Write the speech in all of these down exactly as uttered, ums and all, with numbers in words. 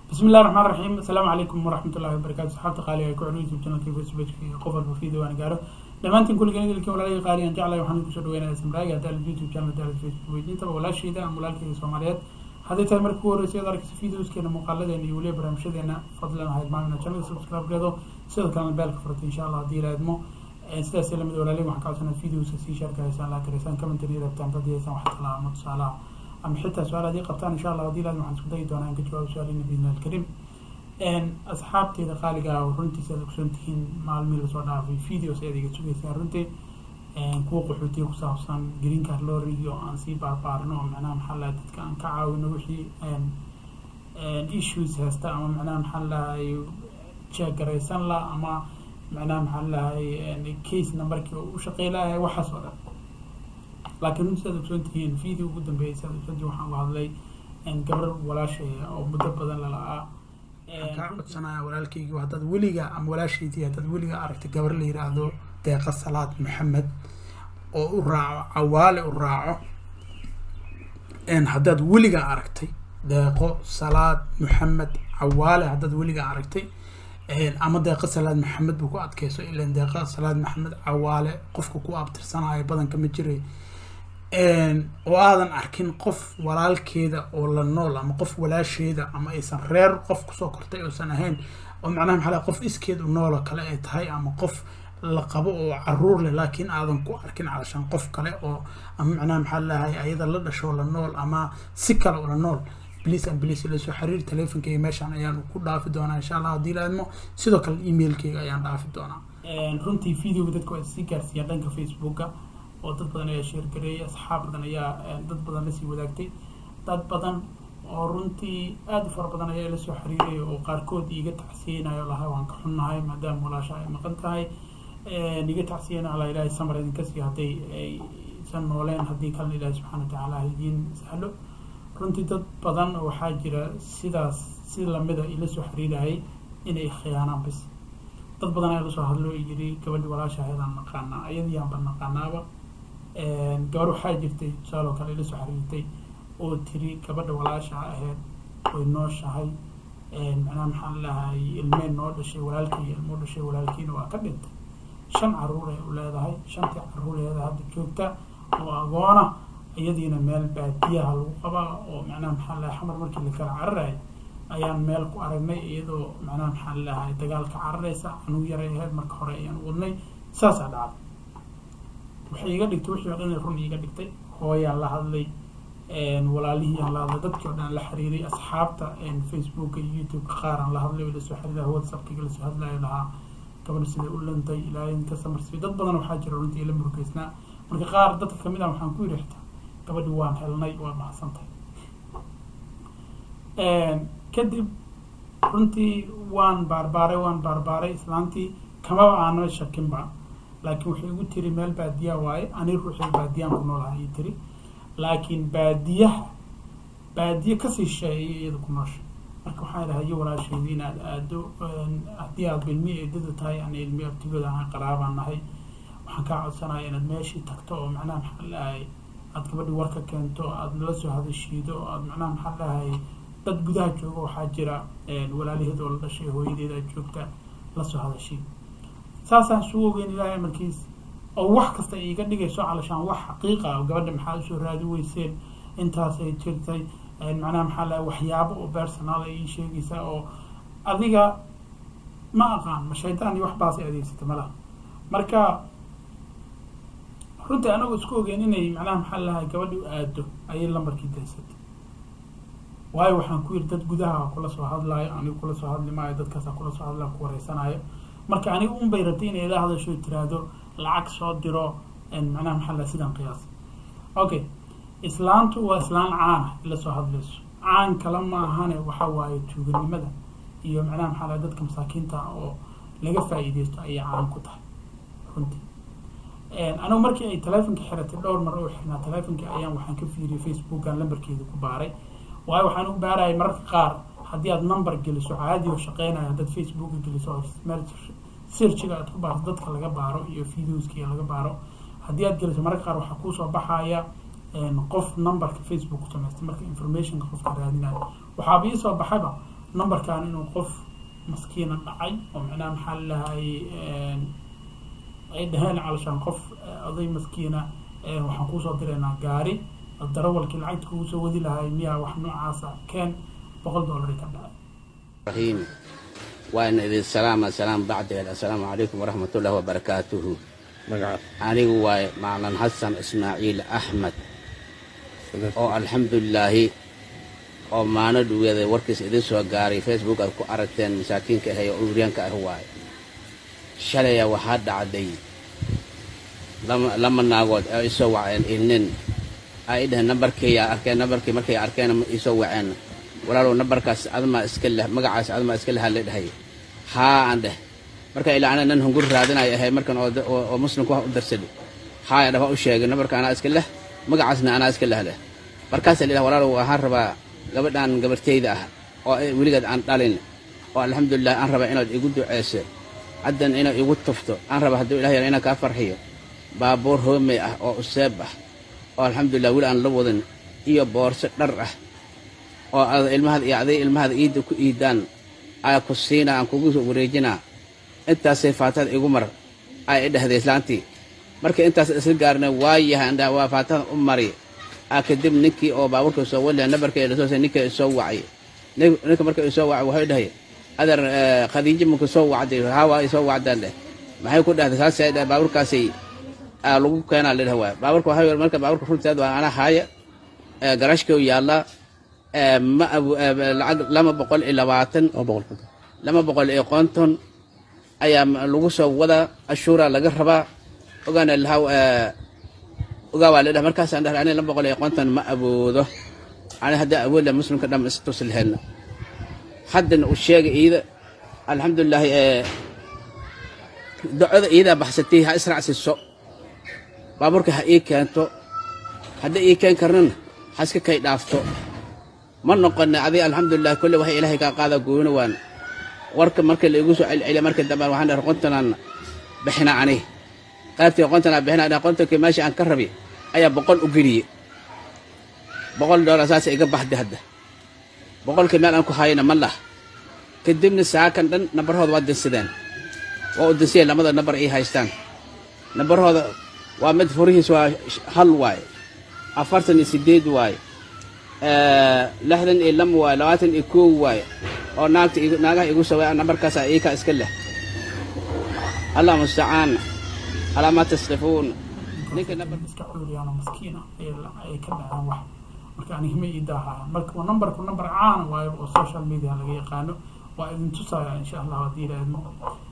بسم الله الرحمن الرحيم. السلام عليكم ورحمة الله وبركاته. صحابتي قالي كل يوتيوب channel كيف فيسبوك قفل فيديو أنا قاره دمانتين كل جنيه اللي كولا لي قاري أنت على وحنا كسر وين اسم راجع ده اليوتيوب channel ده الفيسبوك دي تبغى ولا شيء ده أمولال كي سوماليات هذا تمر كور سيد دارك فيديوز كنا مقلد يعني يولي برامشدنا فضلا هاي معنا channel سبسكرايب كده سيد كان بالك فرت إن شاء الله دي رادمو استأسل من ولا لي محكاة سنة فيديوز سي شركة إنسان لا كريسان كم تري ربطان بدي سام حتى لا متصالة أم حتى سؤال دي قبطان إن شاء الله دي لازم حنسكت دي وانا نكتب سؤالين بإذن الكريم. إن أصحابتي دخالقة ورنتي سلكسنتين مع الميل صار في فيديو سيدي كتشوفي سيرنتي إن كوق حوتي وصافصان جرين كارلوري يو أنسي باربارنو معناه محلات كان كعاون وحي إن إن إيشوز هستا أما معناه محلا تشجريسان لا أما معناه محلا إن كيس نمبر كيو وشقيلة وحصل لكن سلكسنتين فيديو قدام بيه سلكسنتين وحنا وهذلي إن قبل ولا شيء أو مدبدا لا كعبتنا ولالكيجي وهذا وليجا أم ولا شيء تي هذا وليجا عرفت قبر لي رادو دقة صلاة محمد أو الراع عوال الراع إن هذا وليجا عرفتي دقة صلاة محمد عوال هذا وليجا عرفتي إن أما دقة صلاة محمد بقعد كيسو إلا دقة صلاة محمد عوال قفك كو أبتر سنة أي بدن كم تجري إن وهذا أركين قف ولا الكيدا ولا النول أما قف ولا شيء ده أما إنسان رير قف كسوكرتي وسنهين ومعناها حلا قف إسكيد ونولا كلا إتهاي أما قف لقبه عرور لكن هذا كو أركين علشان قف كلا أو أما معناها حلا هاي أيضا لدا شو ولا النول أما سكر ولا النول بليس أم بليس اللي سو حرير تليفون كي ماشي أنا يعني كل دافع دونا إن شاء الله دي لازمه سيدك الإيميل كي يعني دافع دونا. رنتي فيديو بدك كويس سيكر سيادن كفيسبوك oo dad badan ayaa share gareeyay asxaab badan ayaa dad badan la sii wadaagtay dad badan oo runtii aad u fara badan ayaa la soo xiriiray oo qaarkood iiga tacsiinayo laha waan ka xunnahay maadaama walaasha ay maqan tahay ee niga tacsiinayo ala ilaahay samar idin ka sii haday ay san nooleen hadii kalena ilaahay subhanahu wa ta'ala idin sahlo runtii dad badan oo waxa jira sidaas si lamida ila soo xiriiray inay khiyaanaan bis dad badan ayaa la soo hadlo yiri gabadh walaasha ayadaan naqaana ayadii aan naqaanaaba gabar waxaa jirtay saaloo kale la soo xiriirtay oo tiri gabadha walaasha ahayd way nooshahay macnaha maxaan lahay ilmeen noo dhashay walaalkii ilmo dhashay walaalkiina waa ka dhintay shan caruur ay u leedahay shantii caruureeda hadda joogta oo agoona iyadiina meel baadiyaha lagu qabaa oo macnaha maxaan lahay xamar markii la kala cararay ayaan meel ku aragnay iyadoo macnaha maxaan lahay dagaalka cararaysa anuu yaray ahayd marka hore ayaan wadnay saas aa dhacday waxay iga dhigtay wixii oo dhan run iga dhigtay hooyaan la hadlay een walaalihii aan la hadlay dadkii oo dhan la xiriiray asxaabta een Facebook iyo YouTube qaar aan la hadlay wala soo xiriiray WhatsApp kiga la soo hadlay laha gabadh sida u lantay ilaa in ka samarsi dad badan waxa jira runtii la murugeysna marka qaar dadka kamid ah waxaan ku yiraahdaa gabadhu waan helnay waa mahadsantahay een kadib runtii waan barbaaray waan barbaaray islaantii kama aan shakin ba laakiin waxay ugu tiri meel baadiya waaye ani ruuxii baadiyaan ku noolahay tiri laakiin baadiyaha baadiya ka sii sheeyay iyada ku nooshay marka waxaan ilahay walaasheedii inaad aado haddii aad bilmi eedada tahay ani ilmi abtigooda aan qaraabaan nahay waxaan kaa codsanayaa inaad meeshii tagto oo macnaha maxaa lahay aad gabadhi warka keento aad nala soo hadashiido aad macnaha maxaa lahay dad gudaha jooga waxaa jira walaalaheed oo la dhashay hooyadeeda joogta la soo hadashiid ساسا سوقين إلهي مركز أو واحد كسته يقدر يسوع علشان واحد حقيقة وقبل محل شو رادي ويصير أنت سي تشرتي معناه محل وحياب أو بيرسونال أي شيء يسوي أو أذيك ما أقام مش هيتاني واحد باصي أذيك ستملا مركا رد أنا وسكوقين إني معناه محل هاي قبل أدو أي اللي مركز تيست واي وحن كوير دت جدها كل سو هذا لا يعني كل سو هذا ما يدت كذا كل سو هذا لا كوريسان هاي marka anigu un bay rabtay inay ila hadasho tiraado lacag soo diro in macnaha maxalla sidan qiyaas okay islaantu waa islaan caan ila soo hadlayso caan kala ma ahane waxa waaye tuuganimada iyo macnaha maxalla dadka masaakiinta oo laga faa'iideysto ay caan ku tahay runtii een anigu markii ay telefoonka xiratay dhowr mar oo xirnaa telefoonka ayaan waxaan ka fiiriyay Facebook aan lambarkeeda ku baaray waayo waxaan u baaray marka qaar haddii aad number geliso caadi oo shaqeynaya dad Facebook geliso meel searchiga aad ku baarto dadka laga baaro iyo videoska laga baaro haddii aad geliso marka qaar waxa ku soo baxaya een qof numberka Facebook ku sameystay marka information qofka raadinayo waxa bii soo baxayba number كان إنه قف مسكين النعي ومعناه محلها أي دهان علشان قف أضي مسكينة وحنقوص أدرينا قاري الدرول كل عيد كوسو وذي لها مياه وحنو عاصا كان بقول دولار كذا. رحيم وأن السلام السلام بعد السلام عليكم ورحمة الله وبركاته. أنا هو معلن حسن إسماعيل أحمد. أو الحمد لله أو معنا دوية وركس إذا سوا قاري فيسبوك أو أرتين مساكين كهي أوريان كهواي. شليا وحد عدي. لما لما نقول يسوى عن إنن أيده نمبر كي أركان نمبر كي مركي أركان يسوى عن ولا لو نمبر كاس أدم إسكله مقعس أدم إسكله هل هي ها عنده مركي إلى أنا ننهم قرر هذنا هي مركن أو ومسلم كوه درسلي ها هذا هو الشيء نمبر كان أنا إسكله مقعسنا أنا إسكله له مركز اللي ولا لو هربا قبل أن قبل تيدا أو ولقد عن طالين والحمد لله أن ربا إنه يقول عيسى عدن إنه يقول تفتو أن ربا هدو إلهي إنه كافر هي بابور هم أو السبع والحمد لله ولا أن لوضن إيه بورس درة أو المهد يعني المهد إيد إيدان أي كسينا أن كوجس وريجنا أنت صفات الإجمر أي ده هذه إسلامتي مركي أنت سجارنا وايه عند وفات أمري أكدم نكي أو بابور كسوة ولا نبرك الأساس نكي يسوعي نك مركي يسوع وهذا هي أدر خديجة مكسوع عدي هوا يسوع عدله ما هي كل هذا ساس بابور كاسي لو كان على الهواء بابور كهاي المركب بابور كفرت هذا أنا هاي جراشك ويلا ما أبو لما بقول إلا واتن أو بقول لما بقول إيه قانتون أيام لوجس وذا الشورى لجربا وكان الهواء وقال له مركز عنده أنا لما بقول إيه قانتون ما أبو ذا أنا هذا أول مسلم كلام استوصل هنا حد الشيء إذا الحمد لله دعوة إذا بحثتيها أسرع السوق بابورك هاي كانتو هذا إيه كان كرن حسك كي دافتو من نقلنا عذي الحمد لله كل وهي إلهي كقاعدة قوون وان ورك مركز اللي يقولوا على مركز دمار وحنا رقنتنا بحنا عنيه قالت رقنتنا بحنا أنا قلت كي ماشي عن كهربي أي بقول أجري بقول دور أساس إجاب بحد هذا بقول كمان أنكو خاينا ملا كدمنا الساعة كان نبر هذا واد السودان وأدسيه لما ذا نبر إيه هايستان نبر هذا ومد فريه سوا حل واي أفرتني سديد واي آه لحظة إلهم واي لواتن إكو واي أو ناقت ناقة يقول سوا نبر كاسا إيكا إسكله الله مستعان على ما تصرفون نيك نبر مسكحول يعني مسكينة هي كذا عن واحد يعني هم يداها مرك ونمبر كل نمبر عان واي والسوشيال ميديا اللي يقانو وإذن تصايا إن شاء الله ودي لازم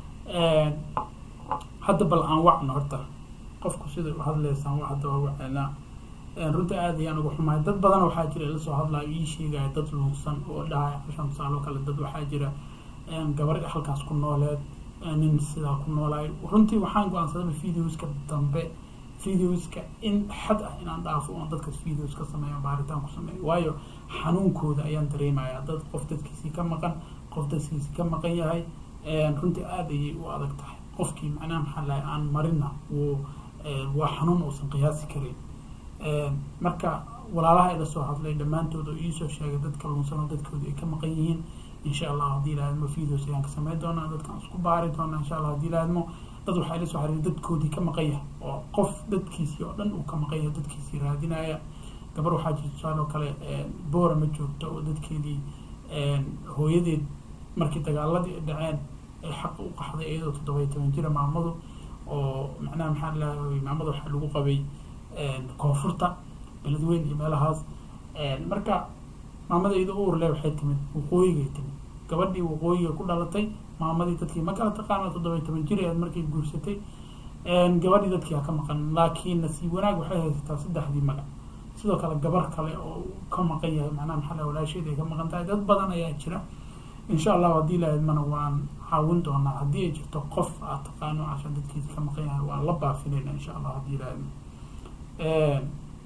حتى بالأنواع نهرته qofku sida uu hadlaysan wax hadda waa wacna ee runta aad ayaan ugu xumahay dad badan waxa jira la soo hadlaayo ii sheegay dad lunsan oo dhahay shan sano kale dad waxa jira een gabar halkaas ku nooleed nin sida ku noolay runtii waxaan go'aansaday videoska dambe videoska in xad ah inaan dhaafo oo dadka videoska sameeyo baaritaan ku sameeyo waayo xanuunkooda ayaan dareemayaa dad qof dadkiisii ka maqan qof dadkiisii ka maqan yahay een runtii aad ayay u adag tahay qofkii macnaha maxaa aan marina oo waa xanuun oo san qiyaasi karin ee marka walaalaha ila soo hadlay dhamaantooda ii soo sheegay dadka lunsan dadkooda ay ka maqan yihiin insha Allah hadii la ilmo video sayaan ka sameey doona dadka isku baari doona insha Allah hadii la ilmo dad waxa ila soo xariir dadkoodii ka maqan yahay oo qof dadkiisii oo dhan uu ka maqan yahay dadkiisii raadinaya gabar waxa jirta oo kale ee boora ma joogto oo dadkeedii ee hooyadeed markii dagaaladii dhaceen ay xaq u qaxday iyadoo toddoba iyo toban jir maamadu oo macnaha maxaa la maamada waxa lagu qabay ee koonfurta beledweyne iyo meelahaas ee marka maamada iyadoo uur leh waxay timid waqooyiga timid gabadhii waqooyiga ku dhalatay maamadii dadkii ma kala taqaano toddoba iyo toban jir ay markay guursatay ee gabadhii dadkii ka maqan laakiin nasiib wanaag waxay haysataa saddexdii magac sidoo kale gabar kale oo ka maqan yahay macnaha maxaa la walaasheed ay ka maqan tahay dad badan ayaa jira insha Allah hadii la idmana waan caawin doonaa hadii ay jirto qof aad taqaano عشان dadkiisa ka maqan yahay waa la baafinayna insha Allah hadii la idmo ee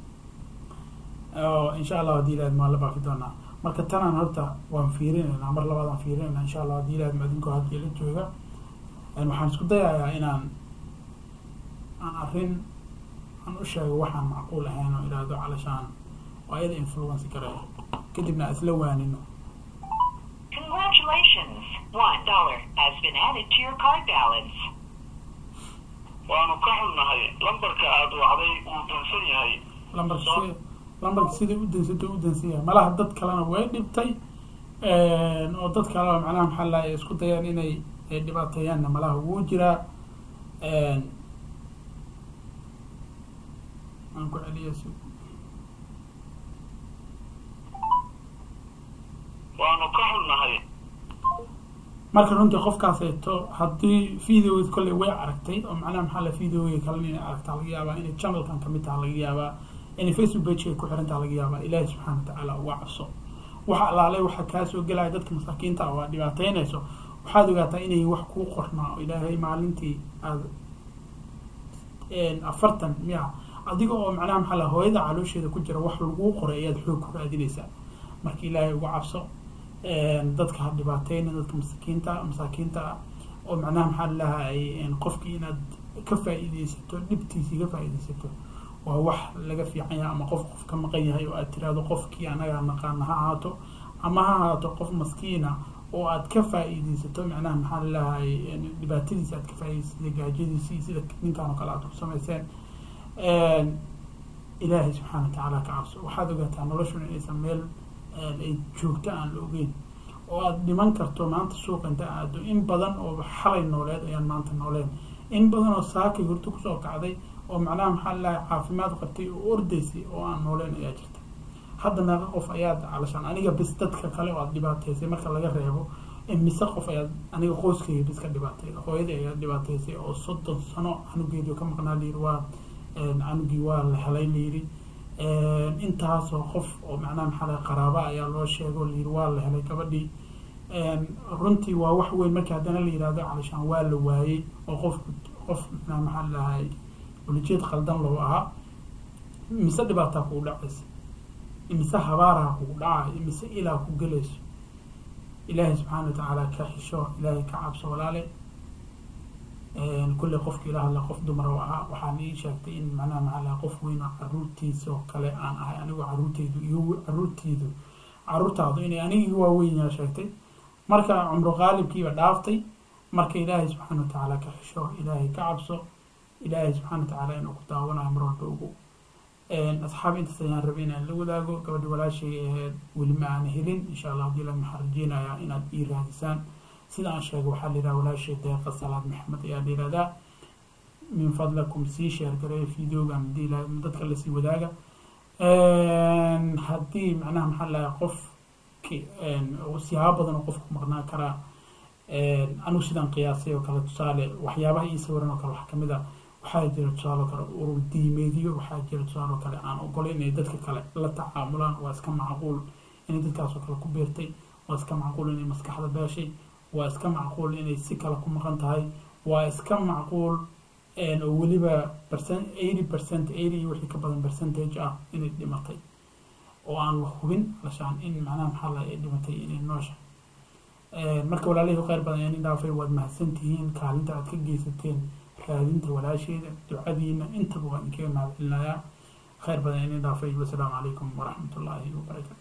oo insha Allah hadii la idmo la baafin doonaa marka tanaan horta waan fiirinaynaa mar labaad aan fiirinaynaa insha Allah hadii la idmo adinku hadii la jooga aan waxaan isku dayayaa inaan aan arin aan u sheego waxaan macquul ahayn oo ilaado calashaan oo ayada influence gareeyo kadibna isla waanino dollar has been added to your card balance. waanu ka xunnahay lambarka aad wacday uu dansan yahay lambarka sida lambarka sida u dansato u dansan yahay malaha dad kalena way dhibtay oo dad kale macnaha maxaa la isku dayaan inay dhibaateeyaan malaha wuu jiraa aan ku celiyay waanu ka xunnahay marka runtii qofkaas eeto haddii videoga kolley way aragtay oo macnaha maxaa la videoga kalena inay aragtaa laga yaabaa inay channelkan kamid taha laga yaabaa inay facebook page ay ku xiran taha laga yaabaa ilaahi subxaana watacaala uga cabso waxa alaalay waxa kaa soo gelaya dadka masaakiinta ah waa dhibaateynayso waxaad ogaataa inay wax kuu qornaa oo ilaahay maalintii aad afartan miya adiga oo macnaha maxaa la hooyada caloosheeda ku jira wax laguu qoray ayaad xoog ku raadinaysaa marka ilaahay uga cabso dadka ha dhibaateyna dadka masaakiinta masaakiinta oo macnaha maxaa lahay qofkii inaad ka faa'iideysato dhibtiisii ka faa'iideysato waa wax laga fiican yahay ama qof qof ka maqan yahay oo aad tiraahdo qofkii anaga naqaana ha ahaato ama ha ahaato qof maskiina oo aad ka faa'iideysato macnaha maxaa lahay dhibaatadiisa aad ka faa'iideysato gaajadiisii sida ninkan oo kale aad ku samayseen ilaahay subxaana watacaala ka cabso waxaad ogaataa noloshuna inaysan meel ay joogto aan la ogeyn oo aad dhiman karto maanta suuqa inta aado in badan oo xalay nooleed ayaan maanta nooleen in badan oo saakay horta kusoo kacday oo macnaha maxaa lahay caafimaad qabtay oo ordaysay oo aan nooleen ayaa jirta hadda meeqa qof ayaad calashaan aniga bis dadka kale oo aad dhibaateysay marka laga reebo mise qof ayaad aniga qoyskayga bis ka dhibaatay hooyadii ayaad dhibaateysay oo soddon sano canugeedu ka maqnaa layiri waa canugii waa la helay layiri intaasoo qof oo macnaha maxaa lahay qaraaba ayaa loo sheego layiri waa la helay gabadhii runtii waa wax weyn markii haddana la yihahdo calashaan waa la waayey oo qofku qof macnaha maxaa lahay ulijeed qaldan loo ahaa mise dhibaataa kugu dhacaysa mise habaaraha kugu dhacayo mise ilaa ku gelayso ilaahay subxaana watacaala ka xisho ilaahay ka cabso walaale كل قف كلا هلا قف دمر وعاء وحني شاكتين معنا معنا قف وين عروتي سو كلا أنا أنا وعروتي دو يو عروتي دو عروت عضيني أنا هو وين يا شاكتين مركا عمره غالب كي بدافتي مركا إلهي سبحانه وتعالى كحشوا إلهي كعبسه إلهي سبحانه وتعالى إنه كتاونا عمره بوجو أصحابي أنت سيان ربينا اللي ولاقو قبل ولا شيء ولما أنا هلين إن شاء الله دي لما حرجينا يا إن إير هذا سيدا أشياء وحال إذا ولا شيء دقيقة صلاة محمد يا دير هذا من فضلكم سي شير قرأي فيديو قام دي لا مدتك اللي سي وداقة هدي معناها محل قف كي وسيابا وقفكم مغنى كرا أنو سيدان قياسي وكلا تسالي وحيابها يسورنا وكلا وحكم إذا وحاجة تسالي وكلا وردي ميديو وحاجة تسالي وكلا أنا أقول إن يدتك كلا لا تعاملان واسكا معقول إن يدتك وكلا كبيرتي واسكا معقول إن مسكح هذا باشي واسكا معقول إن يسكا لكم مغنتهاي واسكا معقول إن وليبا برسنت eighty percent eighty وحي كبدا برسنتج آه إن الدمتي وأن لخوين علشان إن معناه محلا الدمتي إن النوشة marka walaalahay khayr badan yani dhaafay wad mahadsantihiin kaalinta aad ka geysateen raadinta walaasheeda ducadiina inta waan ka mahadcelinayaa khayr badan yani dhaafay wassalaamu calaykum waraxmatullaahi wabarakaatuh